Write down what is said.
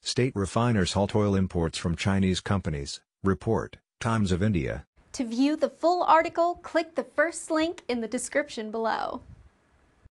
State refiners halt oil imports from Chinese companies, report, Times of India. To view the full article, click the first link in the description below.